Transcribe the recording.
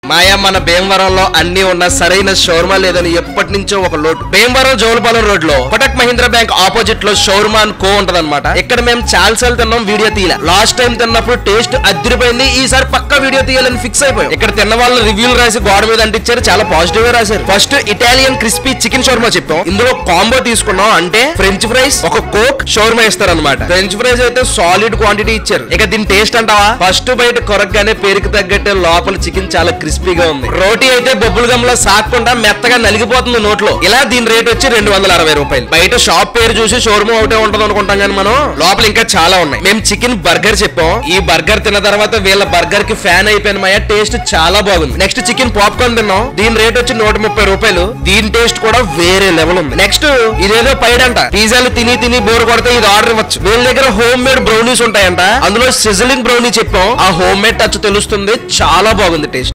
మాయా మన భీమవరంలో అన్ని ఉన్న సరైన షోర్మా లేదని ఎప్పటి నుంచో ఒక లోటు. భీమవరం జోలపాలెం రోడ్ లో కోటక్ మహీంద్రా బ్యాంక్ ఆపోజిట్ లో షోర్మా అండ్ కో ఉంటదన్నమాట. ఇక్కడ మేము చాలా సార్లు తిన్నాం, వీడియో తీయలే. లాస్ట్ టైం తిన్నప్పుడు టేస్ట్ అదిరిపోయింది, ఈసారి పక్కా వీడియో తీయాలని ఫిక్స్ అయిపోయాం. ఇక్కడ తిన్న వాళ్ళు రివ్యూలు రాసి గోడ మీద అంటించారు, చాలా పాజిటివ్ గా రాశారు. ఫస్ట్ ఇటాలియన్ క్రిస్పీ చికెన్ షోర్మా చెప్పాం. ఇందులో కాంబో తీసుకున్నాం, అంటే ఫ్రెంచ్ ఫ్రైస్ ఒక కోక్ షోర్మా ఇస్తారన్నమాట. ఫ్రెంచ్ ఫ్రైస్ అయితే సాలిడ్ క్వాంటిటీ ఇచ్చారు. ఇక దీని టేస్ట్ అంటావా, ఫస్ట్ బయట కొరకగానే పేరుకు తగ్గట్టే లోపల చికెన్ చాలా క్రిస్పీగా ఉంది. రోటీ అయితే బొబ్బులు గమ్లో సాకుండా మెత్తగా నలిగిపోతుంది నోట్లో. ఇలా దీని రేట్ వచ్చి 260 రూపాయలు. బయట షాప్ పేరు చూసి షోర్మా ఒకటే ఉంటది అనుకుంటాం కానీ మనం లోపల ఇంకా చాలా ఉన్నాయి. మేము చికెన్ బర్గర్ చెప్పాం. ఈ బర్గర్ తిన్న తర్వాత వీళ్ళ బర్గర్ కి ఫ్యాన్ అయిపోయిన మాయ, టేస్ట్ చాలా బాగుంది. నెక్స్ట్ చికెన్ పాప్కార్న్ తిన్నాం, దీని రేట్ వచ్చి 130 రూపాయలు. దీని టేస్ట్ కూడా వేరే లెవెల్ ఉంది. నెక్స్ట్ ఇదేదో పైడంట, పిజ్జాలు తిని తిని బోర్ కొడితే ఇది ఆర్డర్ ఇవ్వచ్చు. వీళ్ళ దగ్గర హోమ్ మేడ్ బ్రౌనీస్ ఉంటాయంట, అందులో సిజలింగ్ బ్రౌనీ చెప్పాం. ఆ హోమ్ మేడ్ టచ్ తెలుస్తుంది, చాలా బాగుంది టేస్ట్.